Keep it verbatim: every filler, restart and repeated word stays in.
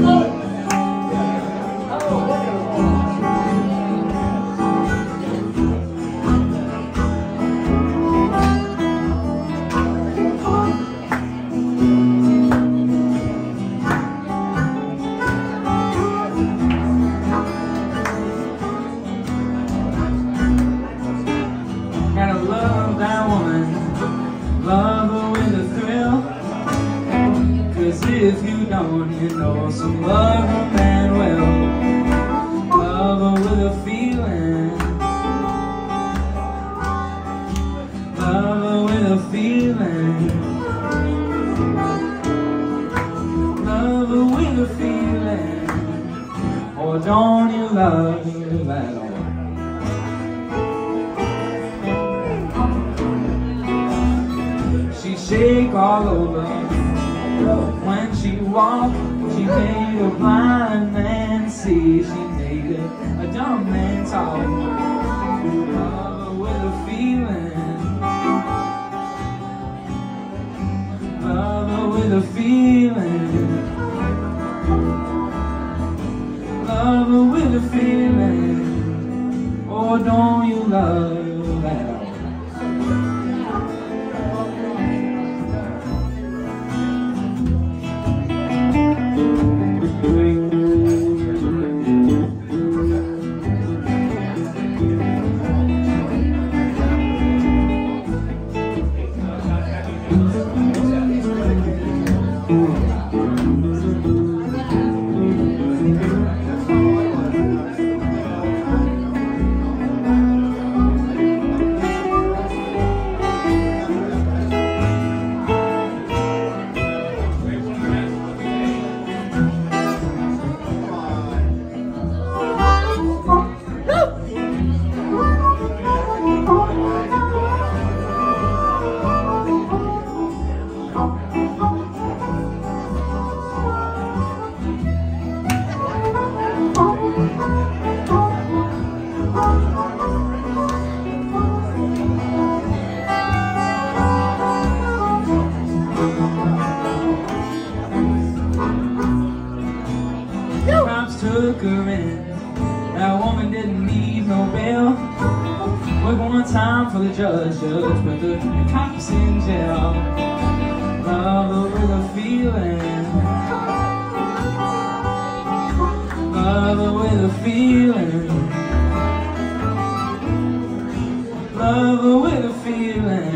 Love her with a thrill, 'cause if you don't, you know some other man will. Love her with a feeling, love her with a feeling, love her with a feeling. Or don't you love her at all? Shake all over when she walked. She made a blind man see. She made a, a dumb man talk. Love her with a feeling, love her with a feeling, love her with a feeling. Or don't you love that? Took her in. That woman didn't need no bail. Wait one time for the judge, judge put the cops in jail. Love her with a feeling, love her with a feeling, love her with a feeling.